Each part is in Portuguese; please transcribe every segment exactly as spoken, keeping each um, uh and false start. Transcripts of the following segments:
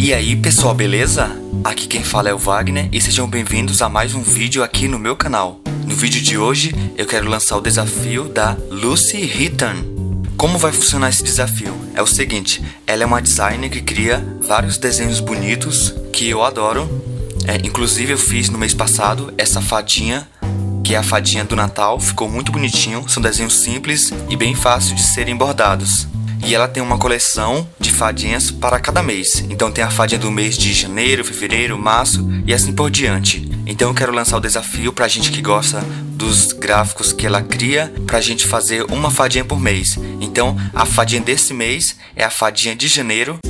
E aí pessoal, beleza? Aqui quem fala é o Wagner e sejam bem-vindos a mais um vídeo aqui no meu canal. No vídeo de hoje eu quero lançar o desafio da Lucy Heaton. Como vai funcionar esse desafio? É o seguinte, ela é uma designer que cria vários desenhos bonitos que eu adoro. É, inclusive eu fiz no mês passado essa fadinha, que é a fadinha do Natal, ficou muito bonitinho, são desenhos simples e bem fáceis de serem bordados. E ela tem uma coleção de fadinhas para cada mês. Então tem a fadinha do mês de janeiro, fevereiro, março e assim por diante. Então eu quero lançar o desafio pra gente que gosta dos gráficos que ela cria, pra gente fazer uma fadinha por mês. Então a fadinha desse mês é a fadinha de janeiro.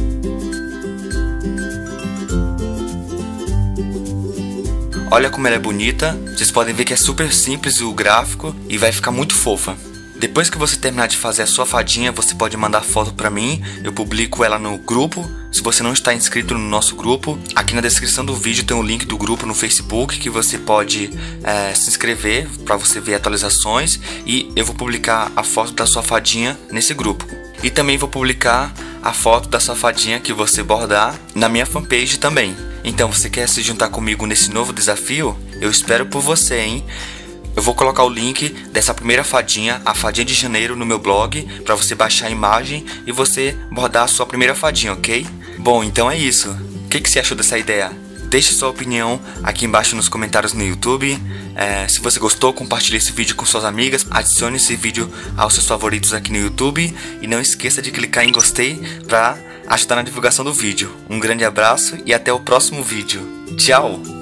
Olha como ela é bonita, vocês podem ver que é super simples o gráfico e vai ficar muito fofa. Depois que você terminar de fazer a sua fadinha, você pode mandar foto pra mim, eu publico ela no grupo. Se você não está inscrito no nosso grupo, aqui na descrição do vídeo tem o link do grupo no Facebook que você pode é, se inscrever para você ver atualizações, e eu vou publicar a foto da sua fadinha nesse grupo. E também vou publicar a foto da sua fadinha que você bordar na minha fanpage também. Então, você quer se juntar comigo nesse novo desafio? Eu espero por você, hein? Eu vou colocar o link dessa primeira fadinha, a fadinha de janeiro, no meu blog, para você baixar a imagem e você bordar a sua primeira fadinha, ok? Bom, então é isso. O que, que você achou dessa ideia? Deixe sua opinião aqui embaixo nos comentários no YouTube. É, se você gostou, compartilhe esse vídeo com suas amigas, adicione esse vídeo aos seus favoritos aqui no YouTube e não esqueça de clicar em gostei para ajudar na divulgação do vídeo. Um grande abraço e até o próximo vídeo. Tchau!